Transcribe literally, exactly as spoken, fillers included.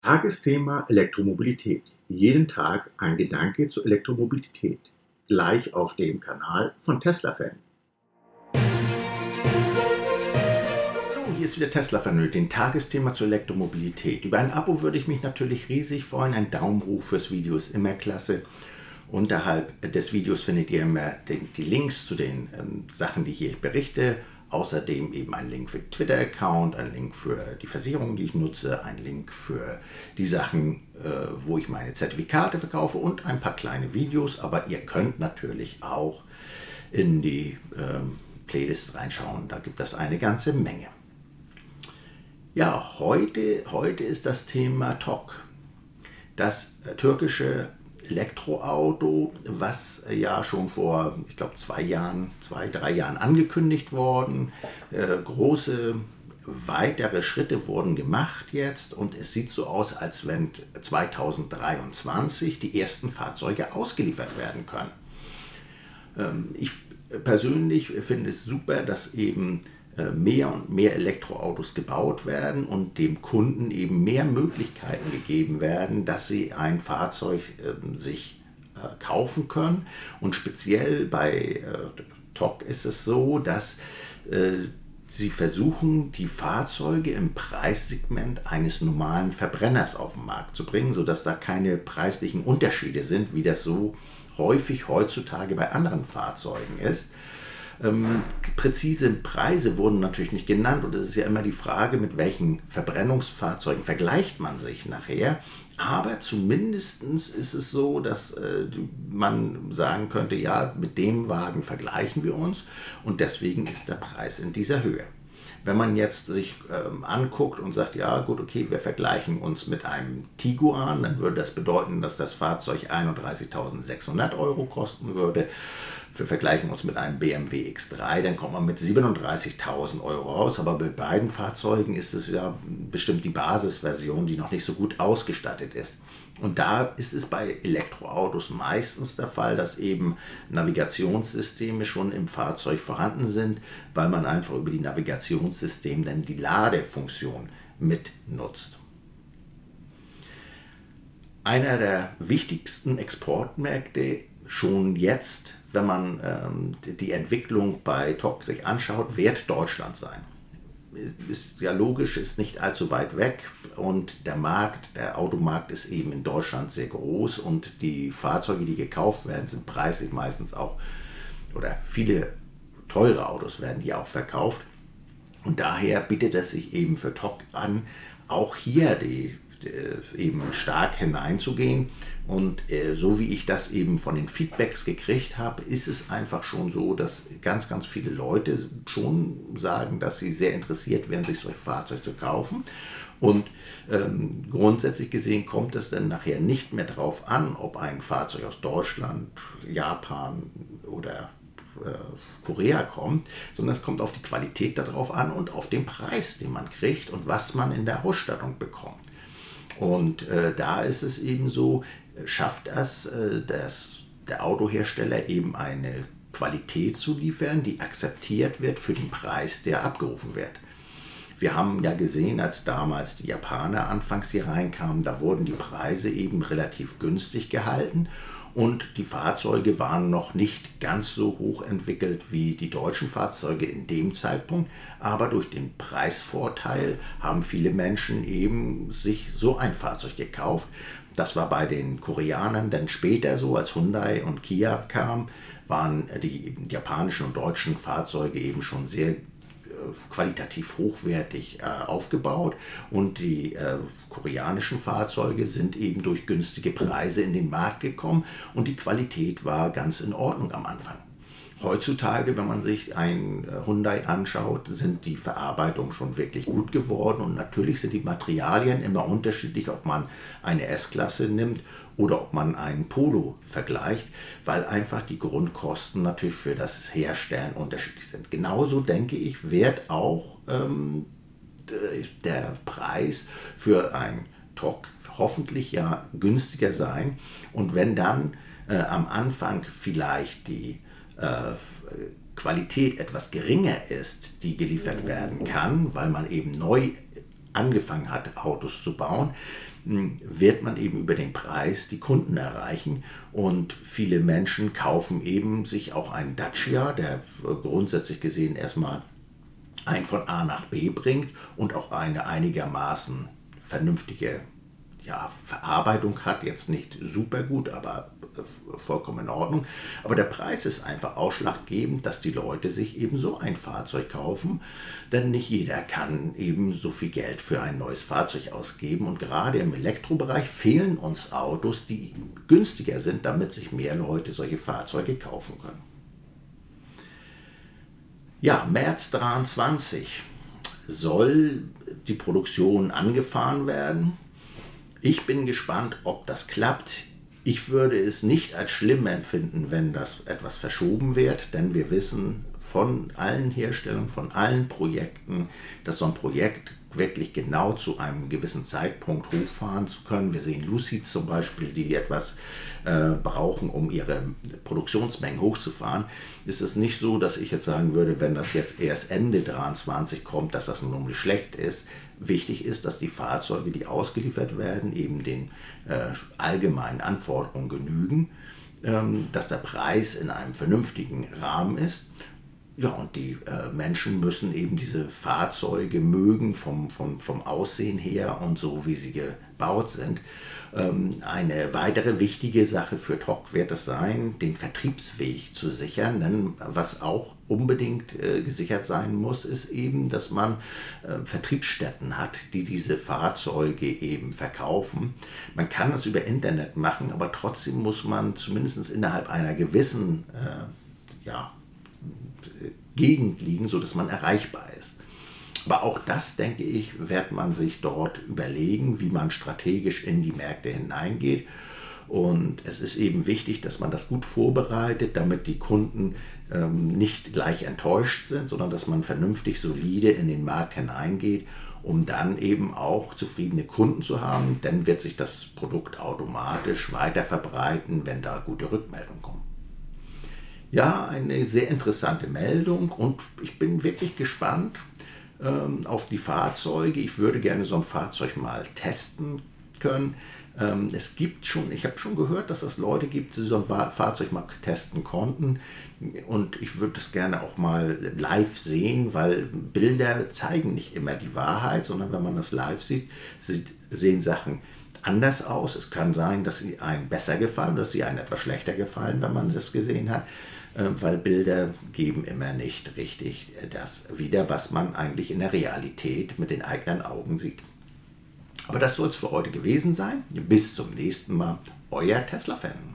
Tagesthema Elektromobilität. Jeden Tag ein Gedanke zur Elektromobilität. Gleich auf dem Kanal von Tesla-Fan. Hallo, hier ist wieder Tesla-Fan mit dem Tagesthema zur Elektromobilität. Über ein Abo würde ich mich natürlich riesig freuen. Ein Daumen hoch fürs Video ist immer klasse. Unterhalb des Videos findet ihr immer die, die Links zu den ähm, Sachen, die ich hier berichte. Außerdem eben ein Link für den Twitter-Account, ein Link für die Versicherung, die ich nutze, ein Link für die Sachen, äh, wo ich meine Zertifikate verkaufe und ein paar kleine Videos. Aber ihr könnt natürlich auch in die ähm, Playlist reinschauen, da gibt es eine ganze Menge. Ja, heute, heute ist das Thema T O G, das äh, türkische Elektroauto, was ja schon vor, ich glaube, zwei Jahren, zwei, drei Jahren angekündigt worden. Äh, große, weitere Schritte wurden gemacht jetzt und es sieht so aus, als wenn zweitausenddreiundzwanzig die ersten Fahrzeuge ausgeliefert werden können. Ähm, ich persönlich finde es super, dass eben mehr und mehr Elektroautos gebaut werden und dem Kunden eben mehr Möglichkeiten gegeben werden, dass sie ein Fahrzeug äh, sich äh, kaufen können. Und speziell bei äh, T O G ist es so, dass äh, sie versuchen, die Fahrzeuge im Preissegment eines normalen Verbrenners auf den Markt zu bringen, sodass da keine preislichen Unterschiede sind, wie das so häufig heutzutage bei anderen Fahrzeugen ist. Ähm, präzise Preise wurden natürlich nicht genannt und es ist ja immer die Frage, mit welchen Verbrennungsfahrzeugen vergleicht man sich nachher. Aber zumindest ist es so, dass äh, man sagen könnte, ja, mit dem Wagen vergleichen wir uns und deswegen ist der Preis in dieser Höhe. Wenn man jetzt sich ähm, anguckt und sagt, ja gut, okay, wir vergleichen uns mit einem Tiguan, dann würde das bedeuten, dass das Fahrzeug einunddreißigtausendsechshundert Euro kosten würde. Wir vergleichen uns mit einem B M W X drei, dann kommt man mit siebenunddreißigtausend Euro raus. Aber bei beiden Fahrzeugen ist es ja bestimmt die Basisversion, die noch nicht so gut ausgestattet ist. Und da ist es bei Elektroautos meistens der Fall, dass eben Navigationssysteme schon im Fahrzeug vorhanden sind, weil man einfach über die Navigationssysteme dann die Ladefunktion mitnutzt. Einer der wichtigsten Exportmärkte schon jetzt, wenn man ähm, die Entwicklung bei T O G sich anschaut, wird Deutschland sein. Ist ja logisch, ist nicht allzu weit weg und der Markt, der Automarkt ist eben in Deutschland sehr groß und die Fahrzeuge, die gekauft werden, sind preislich meistens auch, oder viele teure Autos werden die auch verkauft und daher bietet es sich eben für T O G an, auch hier die eben stark hineinzugehen und äh, so wie ich das eben von den Feedbacks gekriegt habe, ist es einfach schon so, dass ganz, ganz viele Leute schon sagen, dass sie sehr interessiert wären, sich solch ein Fahrzeug zu kaufen und ähm, grundsätzlich gesehen kommt es dann nachher nicht mehr darauf an, ob ein Fahrzeug aus Deutschland, Japan oder Korea kommt, sondern es kommt auf die Qualität darauf an und auf den Preis, den man kriegt und was man in der Ausstattung bekommt. Und äh, da ist es eben so, schafft es, äh, dass der Autohersteller eben eine Qualität zu liefern, die akzeptiert wird für den Preis, der abgerufen wird. Wir haben ja gesehen, als damals die Japaner anfangs hier reinkamen, da wurden die Preise eben relativ günstig gehalten und die Fahrzeuge waren noch nicht ganz so hoch entwickelt wie die deutschen Fahrzeuge in dem Zeitpunkt, aber durch den Preisvorteil haben viele Menschen eben sich so ein Fahrzeug gekauft. Das war bei den Koreanern dann später so, als Hyundai und Kia kamen, waren die japanischen und deutschen Fahrzeuge eben schon sehr qualitativ hochwertig äh, aufgebaut und die äh, koreanischen Fahrzeuge sind eben durch günstige Preise in den Markt gekommen und die Qualität war ganz in Ordnung am Anfang. Heutzutage, wenn man sich ein Hyundai anschaut, sind die Verarbeitungen schon wirklich gut geworden und natürlich sind die Materialien immer unterschiedlich, ob man eine S-Klasse nimmt oder ob man einen Polo vergleicht, weil einfach die Grundkosten natürlich für das Herstellen unterschiedlich sind. Genauso denke ich, wird auch ähm, der Preis für ein T O G hoffentlich ja günstiger sein und wenn dann äh, am Anfang vielleicht die äh, Qualität etwas geringer ist, die geliefert werden kann, weil man eben neu angefangen hat, Autos zu bauen, wird man eben über den Preis die Kunden erreichen. Und viele Menschen kaufen eben sich auch einen Dacia, der grundsätzlich gesehen erstmal einen von A nach B bringt und auch eine einigermaßen vernünftige ja, Verarbeitung hat. Jetzt nicht super gut, aber vollkommen in Ordnung. Aber der Preis ist einfach ausschlaggebend, dass die Leute sich eben so ein Fahrzeug kaufen, denn nicht jeder kann eben so viel Geld für ein neues Fahrzeug ausgeben. Und gerade im Elektrobereich fehlen uns Autos, die günstiger sind, damit sich mehr Leute solche Fahrzeuge kaufen können. Ja, März dreiundzwanzig soll die Produktion angefahren werden. Ich bin gespannt, ob das klappt. Ich würde es nicht als schlimm empfinden, wenn das etwas verschoben wird, denn wir wissen von allen Herstellern, von allen Projekten, dass so ein Projekt wirklich genau zu einem gewissen Zeitpunkt hochfahren zu können. Wir sehen Lucid zum Beispiel, die etwas äh, brauchen, um ihre Produktionsmengen hochzufahren. Ist es nicht so, dass ich jetzt sagen würde, wenn das jetzt erst Ende dreiundzwanzig kommt, dass das nun schlecht ist. Wichtig ist, dass die Fahrzeuge, die ausgeliefert werden, eben den äh, allgemeinen Anforderungen genügen, ähm, dass der Preis in einem vernünftigen Rahmen ist. Ja, und die äh, Menschen müssen eben diese Fahrzeuge mögen vom, vom, vom Aussehen her und so, wie sie gebaut sind. Ähm, eine weitere wichtige Sache für T O C wird es sein, den Vertriebsweg zu sichern. Denn was auch unbedingt äh, gesichert sein muss, ist eben, dass man äh, Vertriebsstätten hat, die diese Fahrzeuge eben verkaufen. Man kann das über Internet machen, aber trotzdem muss man zumindest innerhalb einer gewissen äh, ja, Gegend liegen, sodass man erreichbar ist. Aber auch das, denke ich, wird man sich dort überlegen, wie man strategisch in die Märkte hineingeht. Und es ist eben wichtig, dass man das gut vorbereitet, damit die Kunden ähm, nicht gleich enttäuscht sind, sondern dass man vernünftig, solide in den Markt hineingeht, um dann eben auch zufriedene Kunden zu haben. Dann wird sich das Produkt automatisch weiter verbreiten, wenn da gute Rückmeldungen kommen. Ja, eine sehr interessante Meldung und ich bin wirklich gespannt ähm, auf die Fahrzeuge. Ich würde gerne so ein Fahrzeug mal testen können. Ähm, es gibt schon, ich habe schon gehört, dass es Leute gibt, die so ein Fahrzeug mal testen konnten und ich würde das gerne auch mal live sehen, weil Bilder zeigen nicht immer die Wahrheit, sondern wenn man das live sieht, sieht sehen Sachen anders aus. Es kann sein, dass sie einem besser gefallen, dass sie einem etwas schlechter gefallen, wenn man das gesehen hat. Weil Bilder geben immer nicht richtig das wieder, was man eigentlich in der Realität mit den eigenen Augen sieht. Aber das soll es für heute gewesen sein. Bis zum nächsten Mal, euer Tesla-Fan.